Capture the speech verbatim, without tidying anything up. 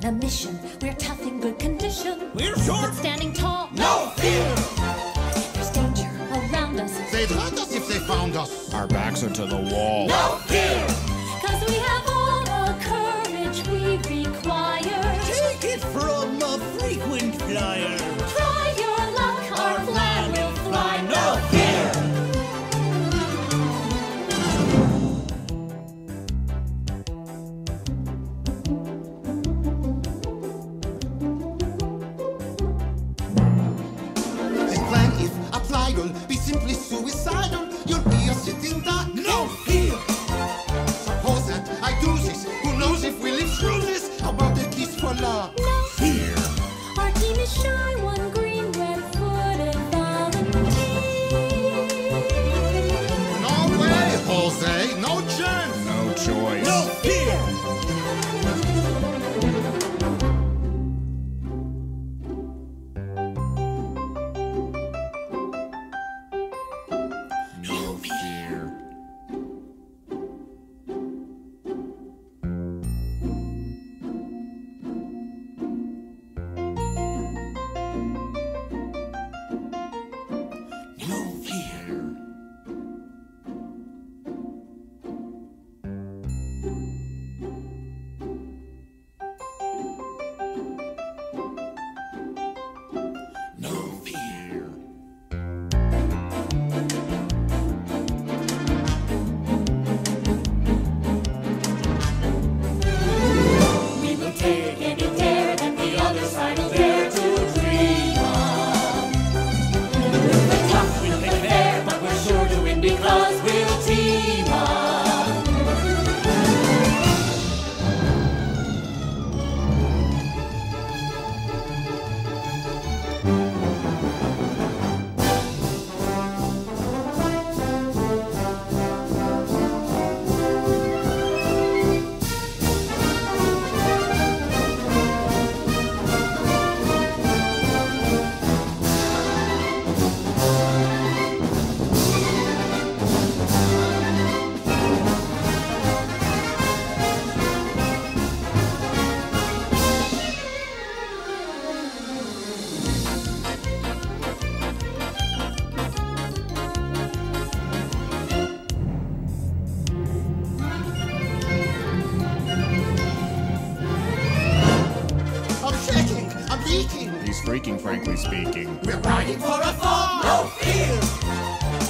on a mission. We're tough in good condition. We're short, but standing tall. No fear! There's danger around us. They'd hurt us if they found us. Our backs are to the wall. No fear! Cause we have all the courage we require. Take it from a frequent flyer. Try your luck, our, Our flag flag will will fly. fly. No No fear! fear! This plan, if applied, will be simply suicidal. You'll be a sitting duck. No fear! Suppose that I do this. Who knows if we live through this? How about a kiss for love? No Fear! Our team is shy, one green, red-footed volunteer. No way, Jose. No chance. No choice. No fear! No fear. No fear! No fear! We will take any dare that the other side will dare to dream of. We're tough, we'll play fair, but we're sure to win because we'll team up. I'm shaking. I'm leaking. He's freaking, frankly speaking. We're riding for a fall. No fear!